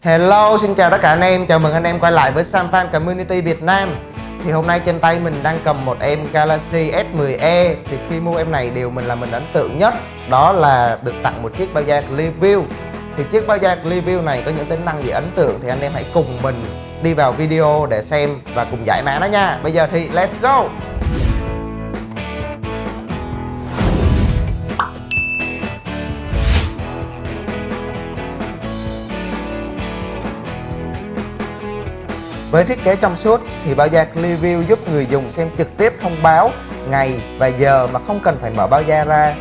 Hello, xin chào tất cả anh em, chào mừng anh em quay lại với Samfan Community Việt Nam. Thì hôm nay trên tay mình đang cầm một em Galaxy S10e. Thì khi mua em này điều mình ấn tượng nhất đó là được tặng một chiếc bao da Clearview. Thì chiếc bao da Clearview này có những tính năng gì ấn tượng thì anh em hãy cùng mình đi vào video để xem và cùng giải mã nó nha. Bây giờ thì let's go. Với thiết kế trong suốt thì bao da Clearview giúp người dùng xem trực tiếp thông báo ngày và giờ mà không cần phải mở bao da ra.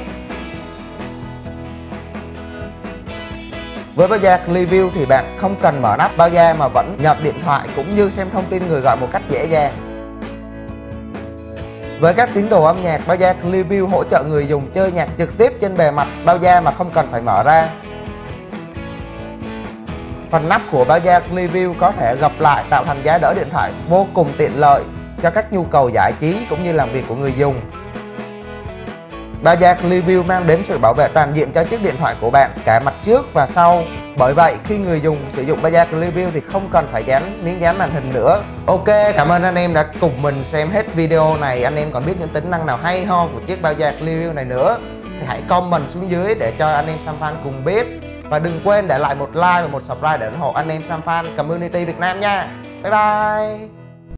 Với bao da Clearview thì bạn không cần mở nắp bao da mà vẫn nhận điện thoại cũng như xem thông tin người gọi một cách dễ dàng. Với các tín đồ âm nhạc, bao da Clearview hỗ trợ người dùng chơi nhạc trực tiếp trên bề mặt bao da mà không cần phải mở ra. Phần nắp của bao da Clearview có thể gập lại tạo thành giá đỡ điện thoại vô cùng tiện lợi cho các nhu cầu giải trí cũng như làm việc của người dùng. Bao da Clearview mang đến sự bảo vệ toàn diện cho chiếc điện thoại của bạn cả mặt trước và sau. Bởi vậy khi người dùng sử dụng bao da Clearview thì không cần phải dán miếng dán màn hình nữa. Ok, cảm ơn anh em đã cùng mình xem hết video này. Anh em còn biết những tính năng nào hay ho của chiếc bao da Clearview này nữa thì hãy comment xuống dưới để cho anh em Samfan cùng biết. Và đừng quên để lại một like và một subscribe để ủng hộ anh em Samfan Community Việt Nam nha. Bye bye.